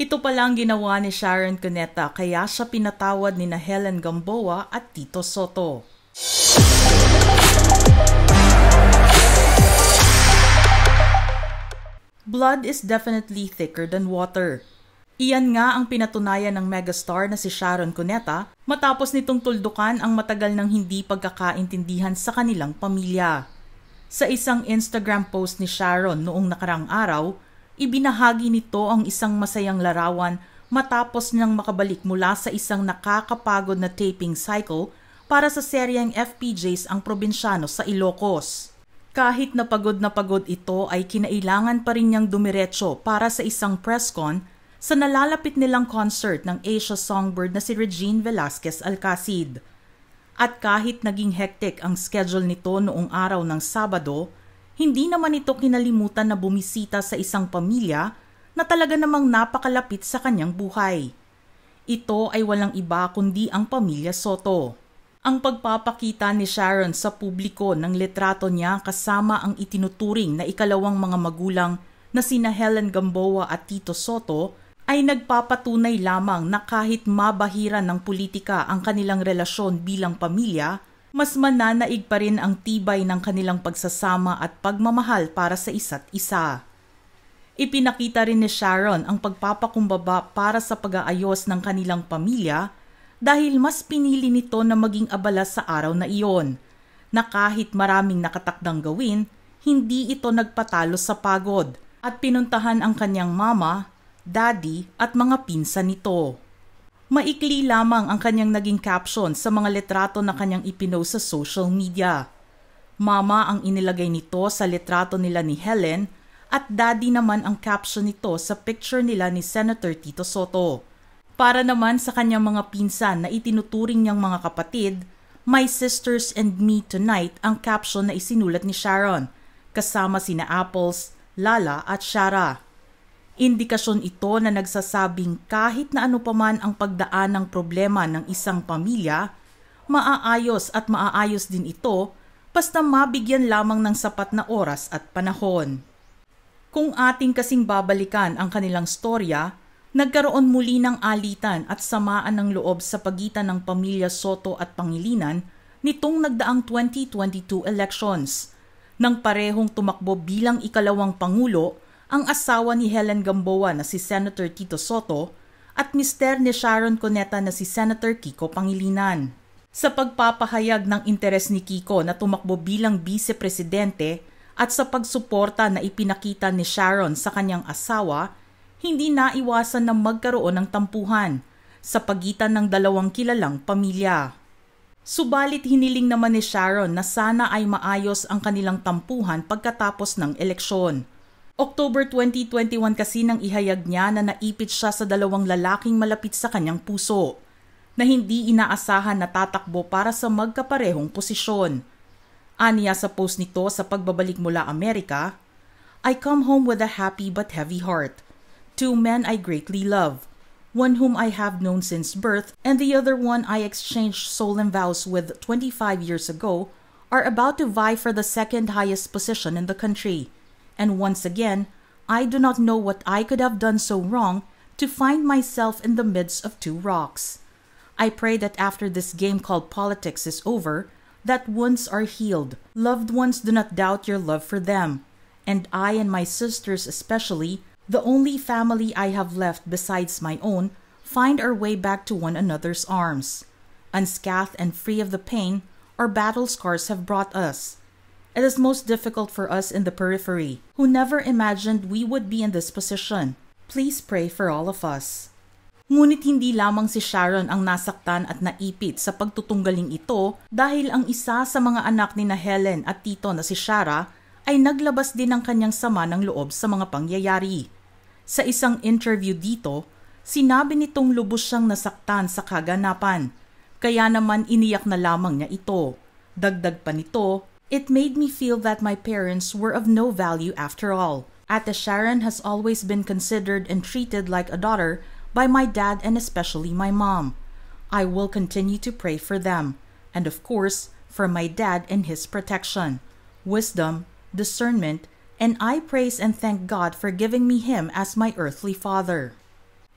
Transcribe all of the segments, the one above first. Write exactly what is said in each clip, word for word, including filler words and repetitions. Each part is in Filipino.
Ito pala ang ginawa ni Sharon Cuneta kaya siya pinatawad ni na Helen Gamboa at Tito Sotto. Blood is definitely thicker than water. Iyan nga ang pinatunayan ng megastar na si Sharon Cuneta matapos nitong tuldukan ang matagal ng hindi pagkakaintindihan sa kanilang pamilya. Sa isang Instagram post ni Sharon noong nakarang araw, ibinahagi nito ang isang masayang larawan matapos niyang makabalik mula sa isang nakakapagod na taping cycle para sa seryeng F P Js ang probinsyano sa Ilocos. Kahit na pagod na pagod ito ay kinailangan pa rin niyang dumiretso para sa isang press con sa nalalapit nilang concert ng Asia Songbird na si Regine Velasquez Alcacid. At kahit naging hectic ang schedule nito noong araw ng Sabado, hindi naman ito kinalimutan na bumisita sa isang pamilya na talaga namang napakalapit sa kanyang buhay. Ito ay walang iba kundi ang pamilya Sotto. Ang pagpapakita ni Sharon sa publiko ng litrato niya kasama ang itinuturing na ikalawang mga magulang na sina Helen Gamboa at Tito Sotto ay nagpapatunay lamang na kahit mabahiran ng politika ang kanilang relasyon bilang pamilya, mas mananaig pa rin ang tibay ng kanilang pagsasama at pagmamahal para sa isa't isa. Ipinakita rin ni Sharon ang pagpapakumbaba para sa pag-aayos ng kanilang pamilya dahil mas pinili nito na maging abala sa araw na iyon, na kahit maraming nakatakdang gawin, hindi ito nagpatalo sa pagod at pinuntahan ang kanyang mama, daddy at mga pinsan nito. Maikli lamang ang kanyang naging caption sa mga litrato na kanyang ipinost sa social media. Mama ang inilagay nito sa litrato nila ni Helen at daddy naman ang caption nito sa picture nila ni Senator Tito Sotto. Para naman sa kanyang mga pinsan na itinuturing niyang mga kapatid, My Sisters and Me Tonight ang caption na isinulat ni Sharon, kasama sina Apples, Lala at Shara. Indikasyon ito na nagsasabing kahit na ano paman ang pagdaan ng problema ng isang pamilya, maaayos at maaayos din ito basta mabigyan lamang ng sapat na oras at panahon. Kung ating kasing babalikan ang kanilang storya, nagkaroon muli ng alitan at samaan ng loob sa pagitan ng pamilya Sotto at Pangilinan nitong nagdaang twenty twenty-two elections, nang parehong tumakbo bilang ikalawang pangulo ang asawa ni Helen Gamboa na si Senator Tito Sotto at mister ni Sharon Cuneta na si Senator Kiko Pangilinan. Sa pagpapahayag ng interes ni Kiko na tumakbo bilang vice-presidente at sa pagsuporta na ipinakita ni Sharon sa kanyang asawa, hindi naiwasan na magkaroon ng tampuhan sa pagitan ng dalawang kilalang pamilya. Subalit hiniling naman ni Sharon na sana ay maayos ang kanilang tampuhan pagkatapos ng eleksyon. October twenty twenty-one kasi nang ihayag niya na naipit siya sa dalawang lalaking malapit sa kanyang puso na hindi inaasahan na tatakbo para sa magkaparehong posisyon. Aniya sa post nito sa pagbabalik mula Amerika, I come home with a happy but heavy heart. Two men I greatly love, one whom I have known since birth and the other one I exchanged solemn vows with twenty-five years ago, are about to vie for the second highest position in the country. And once again, I do not know what I could have done so wrong to find myself in the midst of two rocks. I pray that after this game called politics is over, that wounds are healed, loved ones do not doubt your love for them, and I and my sisters especially, the only family I have left besides my own, find our way back to one another's arms. Unscathed and free of the pain our battle scars have brought us. It is most difficult for us in the periphery, who never imagined we would be in this position. Please pray for all of us. Ngunit hindi lamang si Sharon ang nasaktan at naipit sa pagtutunggaling ito dahil ang isa sa mga anak ni na Helen at Tito na si Shara ay naglabas din ng kanyang sama ng loob sa mga pangyayari. Sa isang interview dito, sinabi nitong lubos siyang nasaktan sa kaganapan, kaya naman iniyak na lamang niya ito. Dagdag pa nito, it made me feel that my parents were of no value after all. Ate Sharon has always been considered and treated like a daughter by my dad and especially my mom. I will continue to pray for them, and of course, for my dad and his protection, wisdom, discernment, and I praise and thank God for giving me him as my earthly father.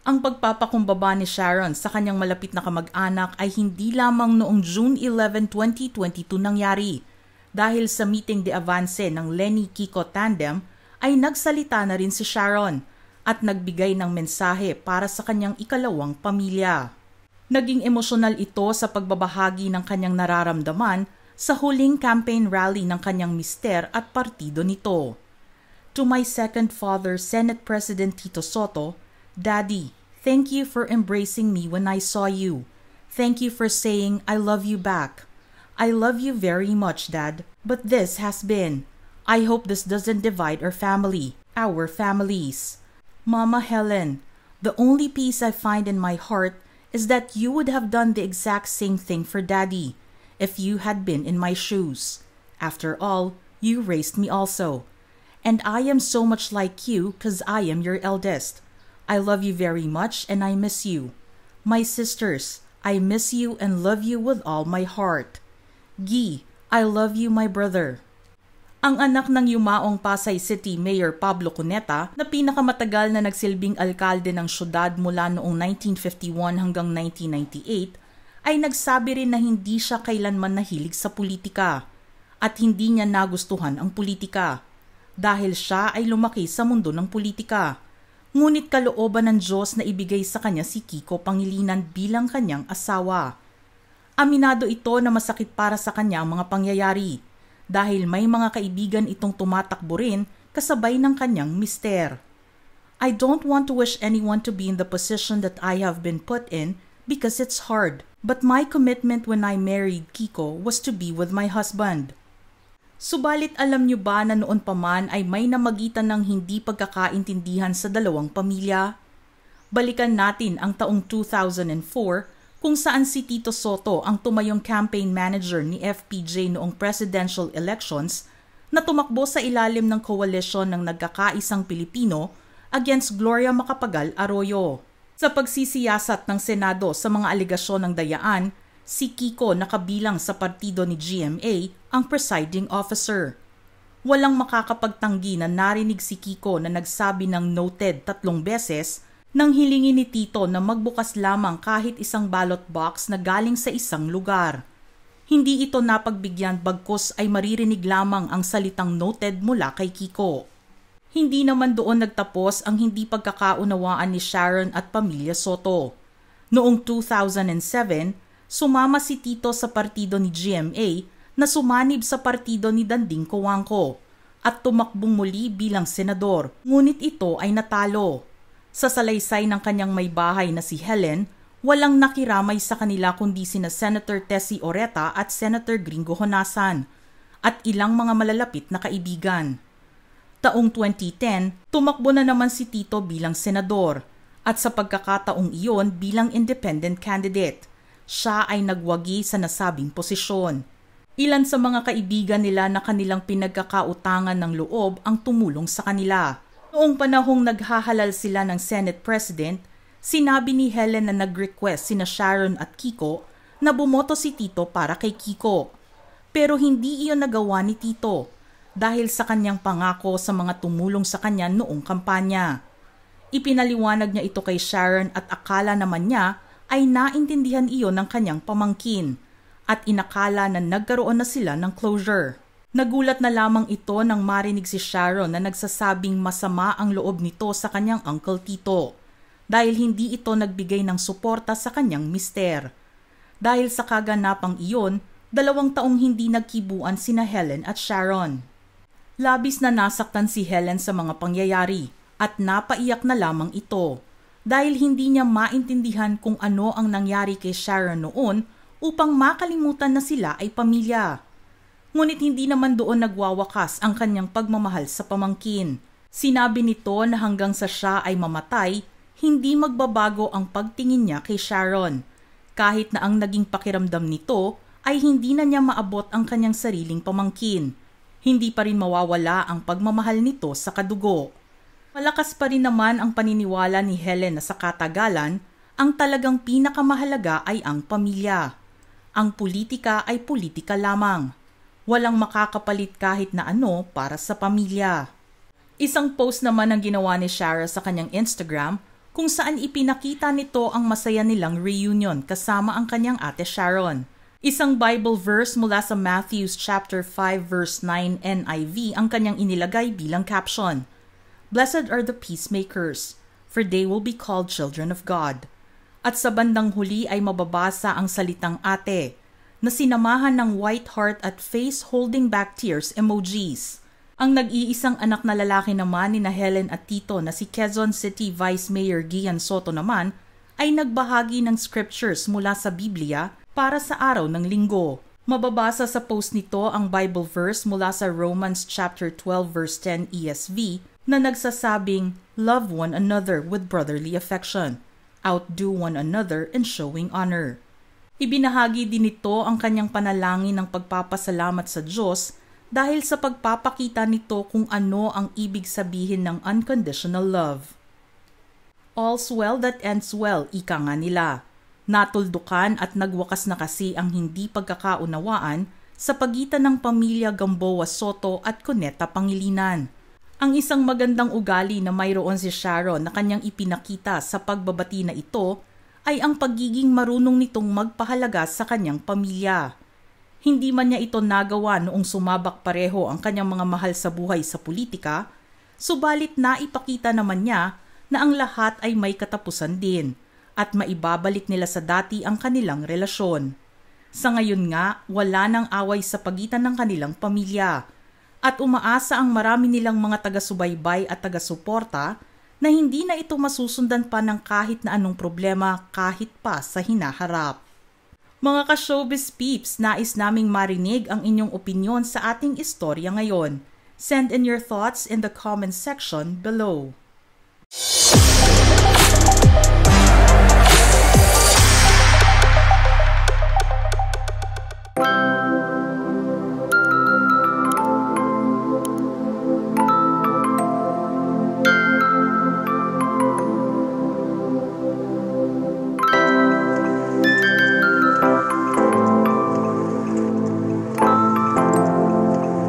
Ang pagpapakumbaba ni Sharon sa kanyang malapit na kamag-anak ay hindi lamang noong June eleventh, twenty twenty-two nangyari. Dahil sa meeting de avance ng Lenny Kiko tandem ay nagsalita na rin si Sharon at nagbigay ng mensahe para sa kanyang ikalawang pamilya. Naging emosyonal ito sa pagbabahagi ng kanyang nararamdaman sa huling campaign rally ng kanyang mister at partido nito. To my second father, Senate President Tito Soto, Daddy, thank you for embracing me when I saw you. Thank you for saying I love you back. I love you very much, Dad. But this has been. I hope this doesn't divide our family, our families. Mama Helen, the only peace I find in my heart is that you would have done the exact same thing for Daddy if you had been in my shoes. After all, you raised me also. And I am so much like you because I am your eldest. I love you very much and I miss you. My sisters, I miss you and love you with all my heart. Guy, I love you, my brother. Ang anak ng yumaong Pasay City Mayor Pablo Cuneta na pinakamatagal na nagsilbing alkalde ng syudad mula noong nineteen fifty-one hanggang nineteen ninety-eight ay nagsabi rin na hindi siya kailanman nahilig sa politika at hindi niya nagustuhan ang politika dahil siya ay lumaki sa mundo ng politika. Ngunit kalooban ng Diyos na ibigay sa kanya si Kiko Pangilinan bilang kanyang asawa. Aminado ito na masakit para sa kanya ang mga pangyayari dahil may mga kaibigan itong tumatakbo rin kasabay ng kanyang mister. I don't want to wish anyone to be in the position that I have been put in because it's hard, but my commitment when I married Kiko was to be with my husband. Subalit alam niyo ba na noon pa man ay may namagitan ng hindi pagkakaintindihan sa dalawang pamilya? Balikan natin ang taong two thousand four kung saan si Tito Soto ang tumayong campaign manager ni F P J noong presidential elections na tumakbo sa ilalim ng koalisyon ng nagkakaisang Pilipino against Gloria Macapagal Arroyo. Sa pagsisiyasat ng Senado sa mga alegasyon ng dayaan, si Kiko nakabilang sa partido ni G M A ang presiding officer. Walang makakapagtanggi na narinig si Kiko na nagsabi ng noted tatlong beses nang hilingin ni Tito na magbukas lamang kahit isang ballot box na galing sa isang lugar. Hindi ito napagbigyan bagkus ay maririnig lamang ang salitang noted mula kay Kiko. Hindi naman doon nagtapos ang hindi pagkakaunawaan ni Sharon at pamilya Soto. Noong two thousand seven, sumama si Tito sa partido ni G M A na sumanib sa partido ni Danding Coangco at tumakbong muli bilang senador, ngunit ito ay natalo. Sa salaysay ng kanyang may bahay na si Helen, walang nakiramay sa kanila kundi sina Senator Tessie Oreta at Senator Gringo Honasan at ilang mga malalapit na kaibigan. Taong twenty ten, tumakbo na naman si Tito bilang senador at sa pagkakataong iyon bilang independent candidate. Siya ay nagwagi sa nasabing posisyon. Ilan sa mga kaibigan nila na kanilang pinagkakautangan ng loob ang tumulong sa kanila. Noong panahong naghahalal sila ng Senate President, sinabi ni Helen na nag-request sina Sharon at Kiko na bumoto si Tito para kay Kiko. Pero hindi iyon nagawa ni Tito dahil sa kanyang pangako sa mga tumulong sa kanya noong kampanya. Ipinaliwanag niya ito kay Sharon at akala naman niya ay naintindihan iyon ng kanyang pamangkin at inakala na nagkaroon na sila ng closure. Nagulat na lamang ito nang marinig si Sharon na nagsasabing masama ang loob nito sa kanyang Uncle Tito dahil hindi ito nagbigay ng suporta sa kanyang mister. Dahil sa kaganapang iyon, dalawang taong hindi nagkibuan sina Helen at Sharon. Labis na nasaktan si Helen sa mga pangyayari at napaiyak na lamang ito dahil hindi niya maintindihan kung ano ang nangyari kay Sharon noon upang makalimutan na sila ay pamilya. Ngunit hindi naman doon nagwawakas ang kanyang pagmamahal sa pamangkin. Sinabi nito na hanggang sa siya ay mamatay, hindi magbabago ang pagtingin niya kay Sharon, kahit na ang naging pakiramdam nito ay hindi na niya maabot ang kanyang sariling pamangkin. Hindi pa rin mawawala ang pagmamahal nito sa kadugo. Malakas pa rin naman ang paniniwala ni Helen na sa katagalan, ang talagang pinakamahalaga ay ang pamilya. Ang politika ay politika lamang. Walang makakapalit kahit na ano para sa pamilya. Isang post naman ang ginawa ni Shara sa kanyang Instagram kung saan ipinakita nito ang masaya nilang reunion kasama ang kanyang ate Sharon. Isang Bible verse mula sa Matthew chapter five verse nine N I V ang kanyang inilagay bilang caption. Blessed are the peacemakers, for they will be called children of God. At sa bandang huli ay mababasa ang salitang ate, na sinamahan ng white heart at face holding back tears emojis. Ang nag-iisang anak na lalaki naman ni na Helen at Tito na si Quezon City Vice Mayor Gian Soto naman ay nagbahagi ng scriptures mula sa Biblia para sa araw ng linggo. Mababasa sa post nito ang Bible verse mula sa Romans chapter twelve verse ten E S V na nagsasabing, Love one another with brotherly affection. Outdo one another in showing honor. Ibinahagi din nito ang kanyang panalangin ng pagpapasalamat sa Diyos dahil sa pagpapakita nito kung ano ang ibig sabihin ng unconditional love. All's well that ends well, ika nga nila. Natuldukan at nagwakas na kasi ang hindi pagkakaunawaan sa pagitan ng pamilya Gamboa Soto at Cuneta Pangilinan. Ang isang magandang ugali na mayroon si Sharon na kanyang ipinakita sa pagbabati na ito ay ang pagiging marunong nitong magpahalaga sa kanyang pamilya. Hindi man niya ito nagawa noong sumabak pareho ang kanyang mga mahal sa buhay sa politika, subalit naipakita naman niya na ang lahat ay may katapusan din at maibabalik nila sa dati ang kanilang relasyon. Sa ngayon nga, wala nang away sa pagitan ng kanilang pamilya at umaasa ang marami nilang mga taga-subaybay at taga-suporta na hindi na ito masusundan pa ng kahit na anong problema kahit pa sa hinaharap. Mga ka-showbiz peeps, nais naming marinig ang inyong opinyon sa ating istorya ngayon. Send in your thoughts in the comment section below. Bye.